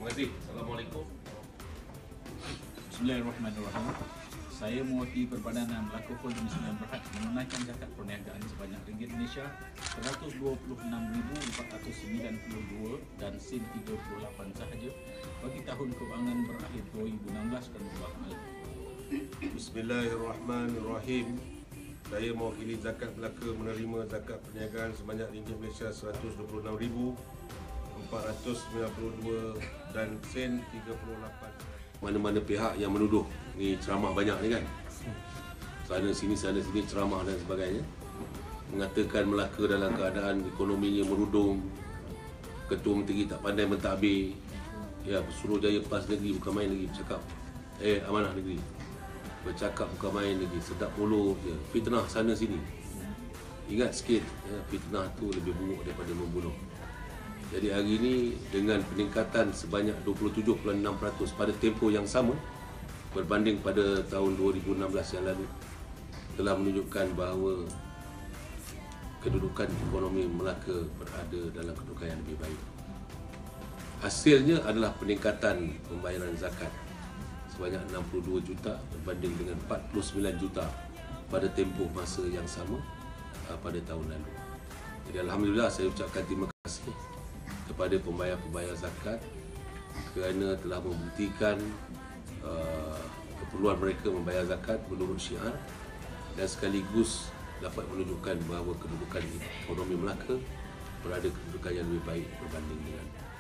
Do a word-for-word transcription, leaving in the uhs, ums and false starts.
Terima kasih. Assalamualaikum. Bismillahirrahmanirrahim. Saya mewakili Perbadanan Melaka Pol Muslimin Berhad menunaikan zakat perniagaan sebanyak ringgit Malaysia seratus dua puluh enam ribu empat ratus sembilan puluh dua dan sen tiga puluh lapan sahaja bagi tahun kewangan berakhir dua ribu enam belas dan dua ribu lapan belas. Bismillahirrahmanirrahim. Saya mewakili zakat Melaka menerima zakat perniagaan sebanyak ringgit Malaysia seratus dua puluh enam ribu empat ratus sembilan puluh dua dan sen tiga puluh lapan. Mana-mana pihak yang menuduh ni ceramah banyak ni kan, sana sini sana sini ceramah dan sebagainya, mengatakan Melaka dalam keadaan ekonominya merudum, Ketua Menteri tak pandai mentadbir, ya Suruhjaya PAS negeri bukan main lagi bercakap, eh amanah negeri bercakap bukan main lagi, sedap mulut je, fitnah sana sini. Ingat sikit, ya, fitnah tu lebih buruk daripada membunuh. Jadi hari ini dengan peningkatan sebanyak dua puluh tujuh perpuluhan enam peratus pada tempoh yang sama berbanding pada tahun dua ribu enam belas yang lalu, telah menunjukkan bahawa kedudukan ekonomi Melaka berada dalam kedudukan yang lebih baik. Hasilnya adalah peningkatan pembayaran zakat sebanyak enam puluh dua juta berbanding dengan empat puluh sembilan juta pada tempoh masa yang sama pada tahun lalu. Jadi alhamdulillah saya ucapkan terima kasih kepada pembayar-pembayar zakat kerana telah membuktikan uh, keperluan mereka membayar zakat menurut syiar dan sekaligus dapat menunjukkan bahawa kedudukan ekonomi Melaka berada kedudukan yang lebih baik berbanding dengan